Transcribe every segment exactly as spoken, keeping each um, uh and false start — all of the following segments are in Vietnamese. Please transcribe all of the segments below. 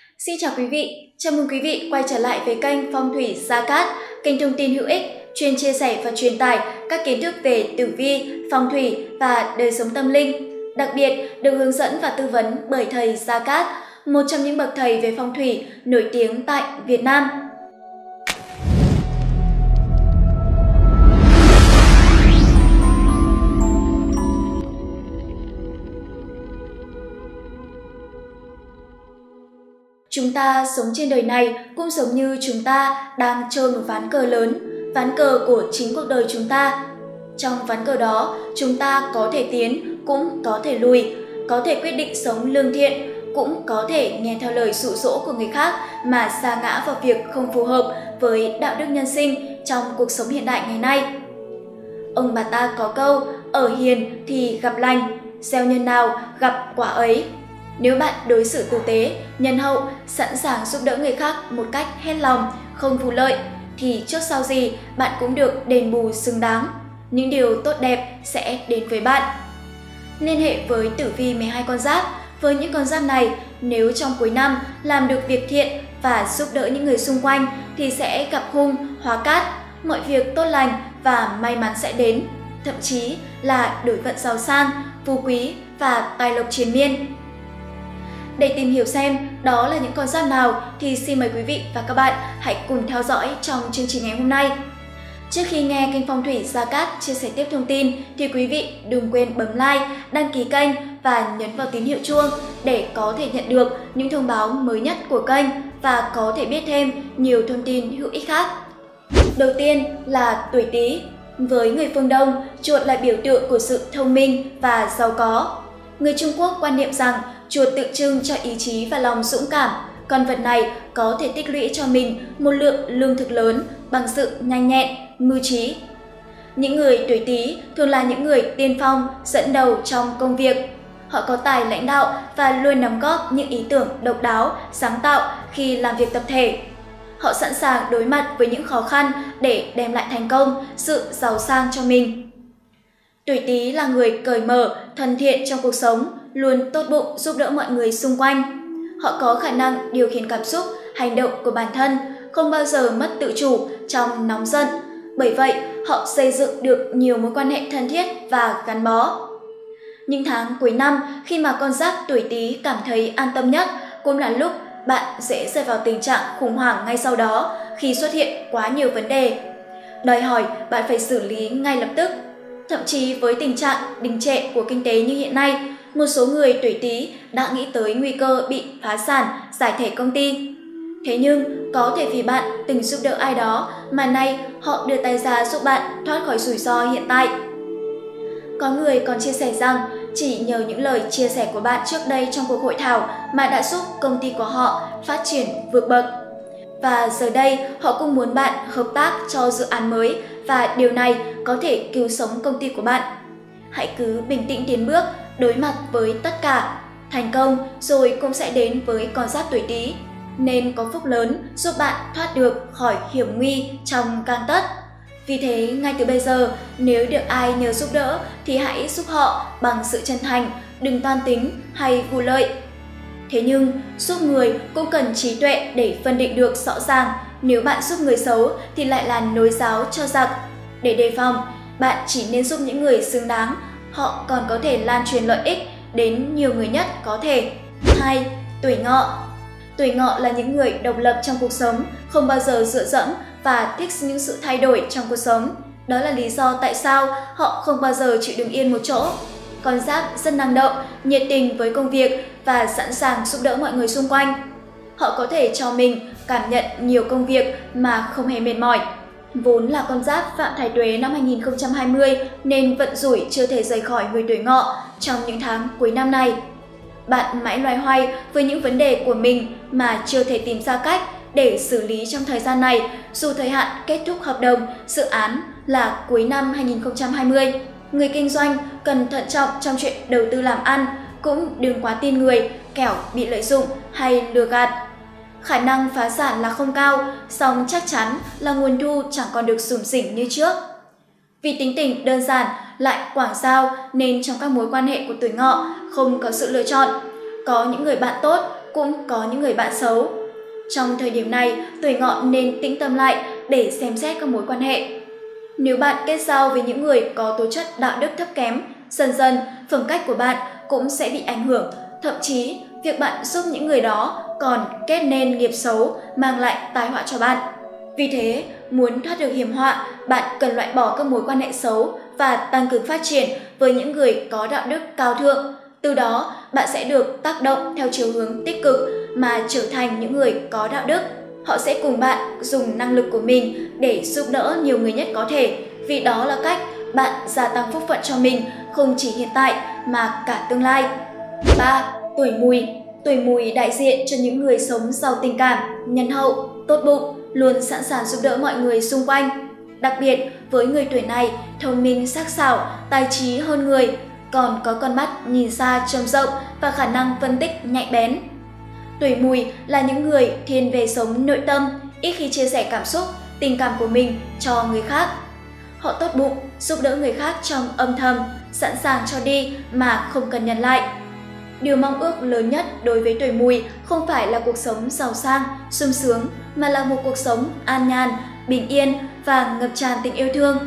Xin chào quý vị, chào mừng quý vị quay trở lại với kênh Phong thủy Gia Cát, kênh thông tin hữu ích, chuyên chia sẻ và truyền tải các kiến thức về tử vi, phong thủy và đời sống tâm linh. Đặc biệt được hướng dẫn và tư vấn bởi thầy Gia Cát, một trong những bậc thầy về phong thủy nổi tiếng tại Việt Nam. Chúng ta sống trên đời này cũng giống như chúng ta đang chơi một ván cờ lớn, ván cờ của chính cuộc đời chúng ta. Trong ván cờ đó, chúng ta có thể tiến, cũng có thể lùi, có thể quyết định sống lương thiện, cũng có thể nghe theo lời dụ dỗ của người khác mà sa ngã vào việc không phù hợp với đạo đức nhân sinh trong cuộc sống hiện đại ngày nay. Ông bà ta có câu, ở hiền thì gặp lành, gieo nhân nào gặp quả ấy. Nếu bạn đối xử tử tế, nhân hậu, sẵn sàng giúp đỡ người khác một cách hết lòng, không vụ lợi, thì trước sau gì bạn cũng được đền bù xứng đáng. Những điều tốt đẹp sẽ đến với bạn. Liên hệ với tử vi mười hai con giáp. Với những con giáp này, nếu trong cuối năm làm được việc thiện và giúp đỡ những người xung quanh thì sẽ gặp hung, hóa cát, mọi việc tốt lành và may mắn sẽ đến. Thậm chí là đổi vận giàu sang, phú quý và tài lộc triền miên. Để tìm hiểu xem đó là những con giáp nào thì xin mời quý vị và các bạn hãy cùng theo dõi trong chương trình ngày hôm nay. Trước khi nghe kênh Phong thủy Gia Cát chia sẻ tiếp thông tin thì quý vị đừng quên bấm like, đăng ký kênh và nhấn vào tín hiệu chuông để có thể nhận được những thông báo mới nhất của kênh và có thể biết thêm nhiều thông tin hữu ích khác. Đầu tiên là tuổi Tý. Với người phương Đông, chuột là biểu tượng của sự thông minh và giàu có. Người Trung Quốc quan niệm rằng chuột tượng trưng cho ý chí và lòng dũng cảm. Con vật này có thể tích lũy cho mình một lượng lương thực lớn bằng sự nhanh nhẹn, mưu trí. Những người tuổi Tý thường là những người tiên phong, dẫn đầu trong công việc. Họ có tài lãnh đạo và luôn đóng góp những ý tưởng độc đáo, sáng tạo khi làm việc tập thể. Họ sẵn sàng đối mặt với những khó khăn để đem lại thành công, sự giàu sang cho mình. Tuổi Tý là người cởi mở, thân thiện trong cuộc sống, luôn tốt bụng giúp đỡ mọi người xung quanh. Họ có khả năng điều khiển cảm xúc, hành động của bản thân, không bao giờ mất tự chủ trong nóng giận. Bởi vậy, họ xây dựng được nhiều mối quan hệ thân thiết và gắn bó. Những tháng cuối năm, khi mà con giáp tuổi Tý cảm thấy an tâm nhất, cũng là lúc bạn dễ rơi vào tình trạng khủng hoảng ngay sau đó khi xuất hiện quá nhiều vấn đề. Đòi hỏi bạn phải xử lý ngay lập tức. Thậm chí với tình trạng đình trệ của kinh tế như hiện nay, một số người tuổi Tý đã nghĩ tới nguy cơ bị phá sản, giải thể công ty. Thế nhưng, có thể vì bạn từng giúp đỡ ai đó mà nay họ đưa tay ra giúp bạn thoát khỏi rủi ro hiện tại. Có người còn chia sẻ rằng chỉ nhờ những lời chia sẻ của bạn trước đây trong cuộc hội thảo mà đã giúp công ty của họ phát triển vượt bậc. Và giờ đây họ cũng muốn bạn hợp tác cho dự án mới và điều này có thể cứu sống công ty của bạn. Hãy cứ bình tĩnh tiến bước, đối mặt với tất cả. Thành công rồi cũng sẽ đến với con giáp tuổi Tý, nên có phúc lớn giúp bạn thoát được khỏi hiểm nguy trong gang tấc. Vì thế, ngay từ bây giờ, nếu được ai nhờ giúp đỡ thì hãy giúp họ bằng sự chân thành, đừng toan tính hay vụ lợi. Thế nhưng, giúp người cũng cần trí tuệ để phân định được rõ ràng. Nếu bạn giúp người xấu thì lại là nối giáo cho giặc. Để đề phòng, bạn chỉ nên giúp những người xứng đáng. Họ còn có thể lan truyền lợi ích đến nhiều người nhất có thể. hai. Tuổi Ngọ. Tuổi Ngọ là những người độc lập trong cuộc sống, không bao giờ dựa dẫm và thích những sự thay đổi trong cuộc sống. Đó là lý do tại sao họ không bao giờ chịu đứng yên một chỗ. Con giáp rất năng động, nhiệt tình với công việc và sẵn sàng giúp đỡ mọi người xung quanh. Họ có thể cho mình cảm nhận nhiều công việc mà không hề mệt mỏi. Vốn là con giáp phạm thái tuế năm hai nghìn không trăm hai mươi nên vận rủi chưa thể rời khỏi người tuổi Ngọ trong những tháng cuối năm này. Bạn mãi loay hoay với những vấn đề của mình mà chưa thể tìm ra cách để xử lý trong thời gian này, dù thời hạn kết thúc hợp đồng, dự án là cuối năm hai nghìn không trăm hai mươi. Người kinh doanh cần thận trọng trong chuyện đầu tư làm ăn, cũng đừng quá tin người, kẻo bị lợi dụng hay lừa gạt. Khả năng phá sản là không cao, song chắc chắn là nguồn thu chẳng còn được sủng sỉnh như trước. Vì tính tình đơn giản lại quảng giao nên trong các mối quan hệ của tuổi Ngọ không có sự lựa chọn. Có những người bạn tốt cũng có những người bạn xấu. Trong thời điểm này, tuổi Ngọ nên tĩnh tâm lại để xem xét các mối quan hệ. Nếu bạn kết giao với những người có tố chất đạo đức thấp kém, dần dần phẩm cách của bạn cũng sẽ bị ảnh hưởng, thậm chí việc bạn giúp những người đó còn kết nên nghiệp xấu mang lại tai họa cho bạn. Vì thế, muốn thoát được hiểm họa, bạn cần loại bỏ các mối quan hệ xấu và tăng cường phát triển với những người có đạo đức cao thượng. Từ đó, bạn sẽ được tác động theo chiều hướng tích cực mà trở thành những người có đạo đức. Họ sẽ cùng bạn dùng năng lực của mình để giúp đỡ nhiều người nhất có thể, vì đó là cách bạn gia tăng phúc phận cho mình, không chỉ hiện tại mà cả tương lai. ba. Tuổi Mùi. Tuổi Mùi đại diện cho những người sống giàu tình cảm, nhân hậu, tốt bụng, luôn sẵn sàng giúp đỡ mọi người xung quanh. Đặc biệt, với người tuổi này, thông minh sắc sảo, tài trí hơn người, còn có con mắt nhìn xa trông rộng và khả năng phân tích nhạy bén. Tuổi Mùi là những người thiên về sống nội tâm, ít khi chia sẻ cảm xúc, tình cảm của mình cho người khác. Họ tốt bụng, giúp đỡ người khác trong âm thầm, sẵn sàng cho đi mà không cần nhận lại. Điều mong ước lớn nhất đối với tuổi Mùi không phải là cuộc sống giàu sang, sung sướng, mà là một cuộc sống an nhàn, bình yên và ngập tràn tình yêu thương.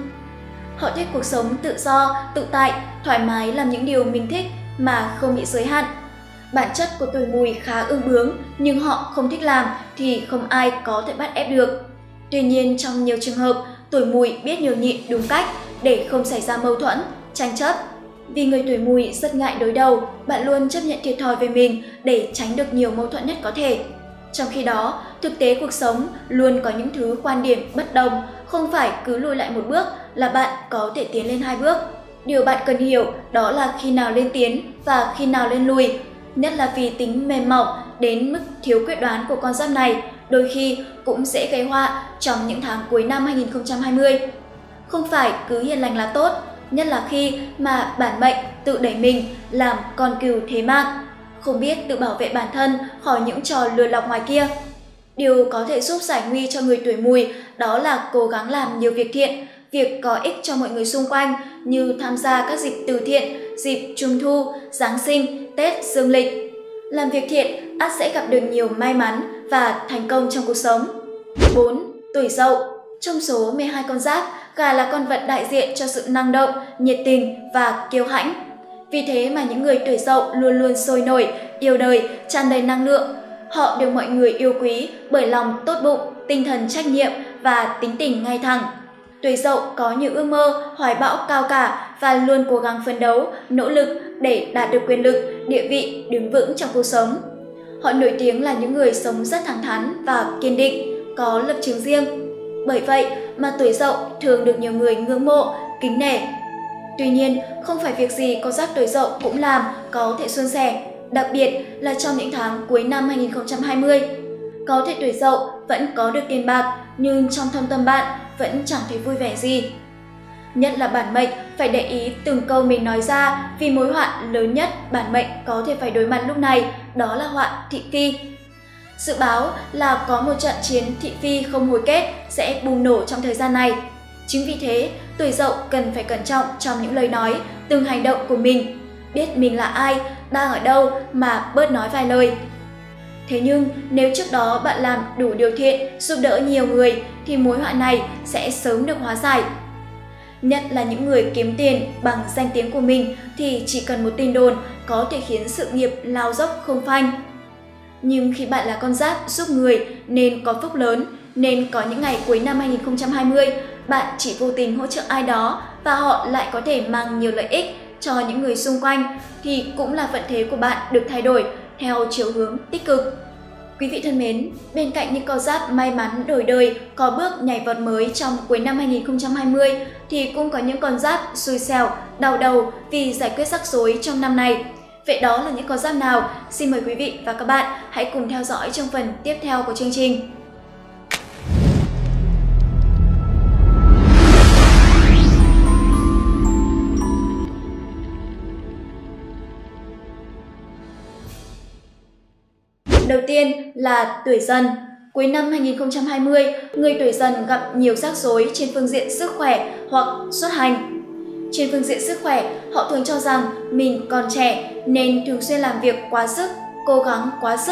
Họ thích cuộc sống tự do, tự tại, thoải mái làm những điều mình thích mà không bị giới hạn. Bản chất của tuổi Mùi khá ương bướng, nhưng họ không thích làm thì không ai có thể bắt ép được. Tuy nhiên, trong nhiều trường hợp, tuổi Mùi biết nhường nhịn đúng cách để không xảy ra mâu thuẫn, tranh chấp. Vì người tuổi Mùi rất ngại đối đầu, bạn luôn chấp nhận thiệt thòi về mình để tránh được nhiều mâu thuẫn nhất có thể. Trong khi đó, thực tế cuộc sống luôn có những thứ quan điểm bất đồng, không phải cứ lùi lại một bước là bạn có thể tiến lên hai bước. Điều bạn cần hiểu đó là khi nào lên tiến và khi nào lên lùi. Nhất là vì tính mềm mỏng đến mức thiếu quyết đoán của con giáp này, đôi khi cũng sẽ gây họa trong những tháng cuối năm hai nghìn không trăm hai mươi. Không phải cứ hiền lành là tốt, nhất là khi mà bản mệnh tự đẩy mình làm con cừu thế mạng, không biết tự bảo vệ bản thân khỏi những trò lừa lọc ngoài kia. Điều có thể giúp giải nguy cho người tuổi Mùi đó là cố gắng làm nhiều việc thiện, việc có ích cho mọi người xung quanh như tham gia các dịp từ thiện, dịp Trung thu, Giáng sinh, Tết, Dương lịch. Làm việc thiện ắt sẽ gặp được nhiều may mắn và thành công trong cuộc sống. bốn. Tuổi Dậu. Trong số mười hai con giáp, gà là con vật đại diện cho sự năng động, nhiệt tình và kiêu hãnh. Vì thế mà những người tuổi Dậu luôn luôn sôi nổi, yêu đời, tràn đầy năng lượng. Họ được mọi người yêu quý bởi lòng tốt bụng, tinh thần trách nhiệm và tính tình ngay thẳng. Tuổi Dậu có nhiều ước mơ, hoài bão cao cả và luôn cố gắng phấn đấu, nỗ lực để đạt được quyền lực, địa vị, đứng vững trong cuộc sống. Họ nổi tiếng là những người sống rất thẳng thắn và kiên định, có lập trường riêng. Bởi vậy mà tuổi Dậu thường được nhiều người ngưỡng mộ, kính nể. Tuy nhiên, không phải việc gì con giáp tuổi Dậu cũng làm có thể suôn sẻ, đặc biệt là trong những tháng cuối năm hai nghìn không trăm hai mươi. Có thể tuổi Dậu vẫn có được tiền bạc, nhưng trong thâm tâm bạn vẫn chẳng thấy vui vẻ gì. Nhất là bản mệnh phải để ý từng câu mình nói ra, vì mối họa lớn nhất bản mệnh có thể phải đối mặt lúc này đó là họa thị phi. Dự báo là có một trận chiến thị phi không hồi kết sẽ bùng nổ trong thời gian này. Chính vì thế, tuổi Dậu cần phải cẩn trọng trong những lời nói, từng hành động của mình. Biết mình là ai, đang ở đâu mà bớt nói vài lời. Thế nhưng, nếu trước đó bạn làm đủ điều thiện, giúp đỡ nhiều người, thì mối họa này sẽ sớm được hóa giải. Nhất là những người kiếm tiền bằng danh tiếng của mình thì chỉ cần một tin đồn có thể khiến sự nghiệp lao dốc không phanh. Nhưng khi bạn là con giáp giúp người nên có phúc lớn, nên có những ngày cuối năm hai nghìn không trăm hai mươi, bạn chỉ vô tình hỗ trợ ai đó và họ lại có thể mang nhiều lợi ích cho những người xung quanh, thì cũng là vận thế của bạn được thay đổi theo chiều hướng tích cực. Quý vị thân mến, bên cạnh những con giáp may mắn đổi đời, có bước nhảy vọt mới trong cuối năm hai nghìn không trăm hai mươi, thì cũng có những con giáp xui xẻo, đau đầu vì giải quyết rắc rối trong năm này. Vậy đó là những con giáp nào? Xin mời quý vị và các bạn hãy cùng theo dõi trong phần tiếp theo của chương trình. Đầu tiên là tuổi Dần. Cuối năm hai nghìn không trăm hai mươi, người tuổi Dần gặp nhiều rắc rối trên phương diện sức khỏe hoặc xuất hành. Trên phương diện sức khỏe, họ thường cho rằng mình còn trẻ nên thường xuyên làm việc quá sức, cố gắng quá sức,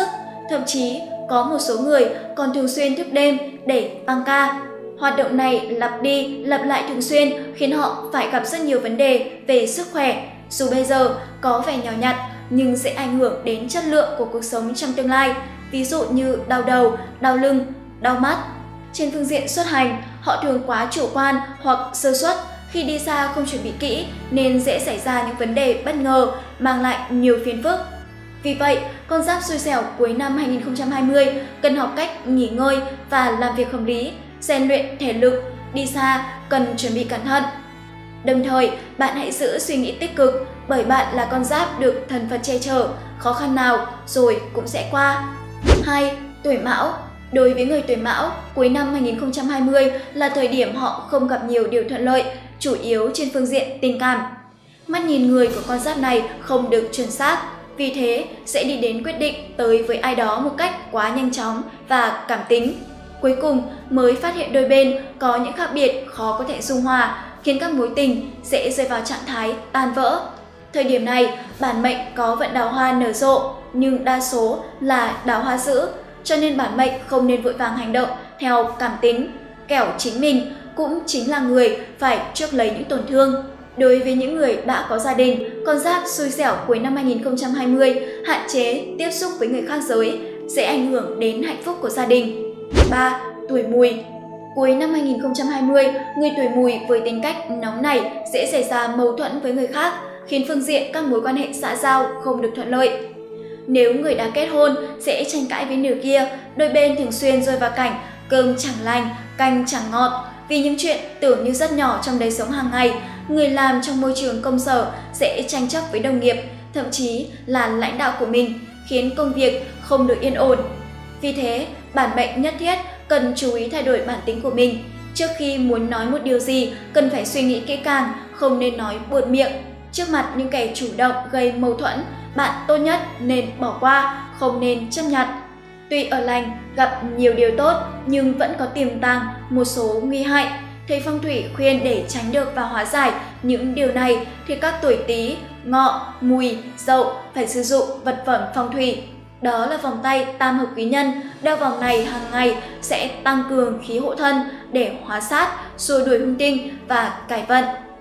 Thậm chí, có một số người còn thường xuyên thức đêm để tăng ca. Hoạt động này lặp đi, lặp lại thường xuyên khiến họ phải gặp rất nhiều vấn đề về sức khỏe. Dù bây giờ có vẻ nhỏ nhặt nhưng sẽ ảnh hưởng đến chất lượng của cuộc sống trong tương lai, ví dụ như đau đầu, đau lưng, đau mắt. Trên phương diện xuất hành, họ thường quá chủ quan hoặc sơ suất, khi đi xa không chuẩn bị kỹ nên dễ xảy ra những vấn đề bất ngờ mang lại nhiều phiền phức. Vì vậy, con giáp xui xẻo cuối năm hai nghìn không trăm hai mươi cần học cách nghỉ ngơi và làm việc hợp lý, rèn luyện thể lực, đi xa cần chuẩn bị cẩn thận. Đồng thời, bạn hãy giữ suy nghĩ tích cực bởi bạn là con giáp được thần Phật che chở, khó khăn nào rồi cũng sẽ qua. hai. Tuổi Mão. Đối với người tuổi Mão, cuối năm hai nghìn không trăm hai mươi là thời điểm họ không gặp nhiều điều thuận lợi, chủ yếu trên phương diện tình cảm. Mắt nhìn người của con giáp này không được chuẩn xác, vì thế sẽ đi đến quyết định tới với ai đó một cách quá nhanh chóng và cảm tính. Cuối cùng mới phát hiện đôi bên có những khác biệt khó có thể dung hòa, khiến các mối tình sẽ rơi vào trạng thái tan vỡ. Thời điểm này, bản mệnh có vận đào hoa nở rộ, nhưng đa số là đào hoa dữ, cho nên bản mệnh không nên vội vàng hành động theo cảm tính, kẻo chính mình cũng chính là người phải chuốc lấy những tổn thương. Đối với những người đã có gia đình, con giáp xui xẻo cuối năm hai nghìn không trăm hai mươi hạn chế tiếp xúc với người khác giới sẽ ảnh hưởng đến hạnh phúc của gia đình. ba. Tuổi Mùi. Cuối năm hai nghìn không trăm hai mươi, người tuổi Mùi với tính cách nóng nảy sẽ xảy ra mâu thuẫn với người khác, khiến phương diện các mối quan hệ xã giao không được thuận lợi. Nếu người đã kết hôn sẽ tranh cãi với nửa kia, đôi bên thường xuyên rơi vào cảnh cơm chẳng lành, canh chẳng ngọt. Vì những chuyện tưởng như rất nhỏ trong đời sống hàng ngày, người làm trong môi trường công sở sẽ tranh chấp với đồng nghiệp, thậm chí là lãnh đạo của mình, khiến công việc không được yên ổn. Vì thế, bản mệnh nhất thiết cần chú ý thay đổi bản tính của mình. Trước khi muốn nói một điều gì, cần phải suy nghĩ kỹ càng, không nên nói buột miệng. Trước mặt những kẻ chủ động gây mâu thuẫn, bạn tốt nhất nên bỏ qua, không nên chấp nhặt. Tuy ở lành, gặp nhiều điều tốt nhưng vẫn có tiềm tàng một số nguy hại. Thầy phong thủy khuyên để tránh được và hóa giải những điều này thì các tuổi Tý, Ngọ, Mùi, Dậu phải sử dụng vật phẩm phong thủy. Đó là vòng tay tam hợp quý nhân, đeo vòng này hàng ngày sẽ tăng cường khí hộ thân để hóa sát, xua đuổi hung tinh và cải vận.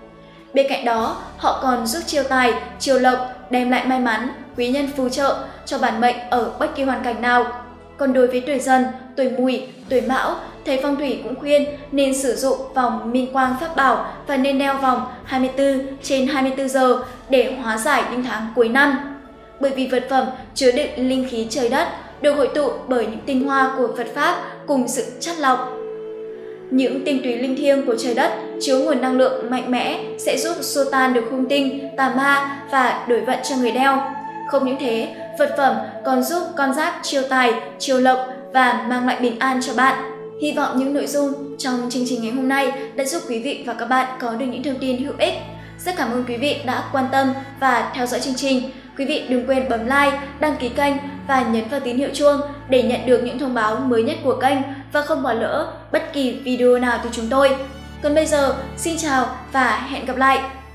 Bên cạnh đó, họ còn giúp chiêu tài, chiêu lộc, đem lại may mắn, quý nhân phù trợ cho bản mệnh ở bất kỳ hoàn cảnh nào. Còn đối với tuổi Dần, tuổi Mùi, tuổi Mão, thầy phong thủy cũng khuyên nên sử dụng vòng minh quang pháp bảo và nên đeo vòng hai mươi tư trên hai mươi tư giờ để hóa giải những tháng cuối năm. Bởi vì vật phẩm chứa đựng linh khí trời đất được hội tụ bởi những tinh hoa của Phật Pháp cùng sự chắt lọc. Những tinh túy linh thiêng của trời đất chứa nguồn năng lượng mạnh mẽ sẽ giúp xua tan được hung tinh, tà ma và đổi vận cho người đeo. Không những thế, vật phẩm còn giúp con giáp chiêu tài, chiêu lộc và mang lại bình an cho bạn. Hy vọng những nội dung trong chương trình ngày hôm nay đã giúp quý vị và các bạn có được những thông tin hữu ích. Rất cảm ơn quý vị đã quan tâm và theo dõi chương trình. Quý vị đừng quên bấm like, đăng ký kênh và nhấn vào tín hiệu chuông để nhận được những thông báo mới nhất của kênh và không bỏ lỡ bất kỳ video nào từ chúng tôi. Còn bây giờ, xin chào và hẹn gặp lại!